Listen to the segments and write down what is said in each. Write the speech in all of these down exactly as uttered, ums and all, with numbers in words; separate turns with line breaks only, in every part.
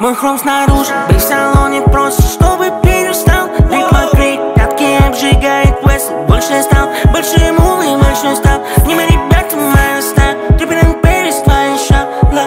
Мой хром снаружи, бей в салоне просто, чтобы перестал. Ритм крик, катки обжигает весел. Больше стал, больше мулы, больше стал. Не мои ребята, моя стая. Trippin перес, твоя шапла.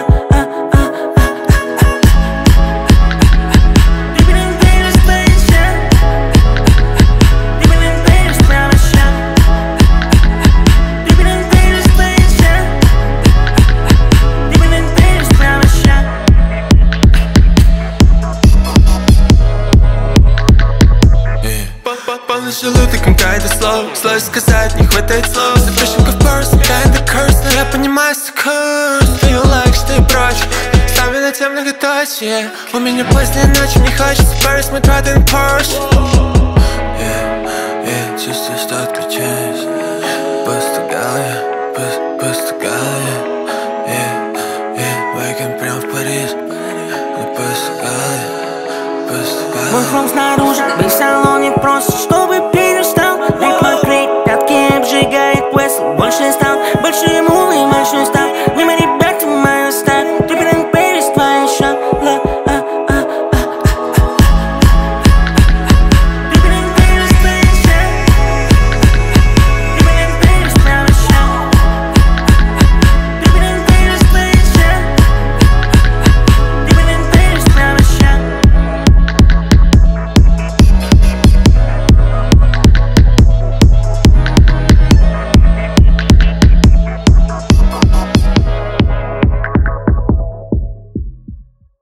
Желудок какая-то слово, сложно сказать, не хватает слов. Запрещенка в person, kinda curse, но я понимаю, что curse. Feel like, что и прочь, ставлю на тем многоточие. У меня поздняя ночь, мне хочется Paris, мы тратим Porsche. Yeah, yeah, чувствую, что отключаюсь. Постугал я, постугал я. Yeah, yeah, вейком прям в Париж. Не постугал я, постугал я.
Мой хром снаружи, бей в салоне просто, чтобы перестал. Ритм крик, катки обжигает весел. Больше стал, больше мулы, больше стал.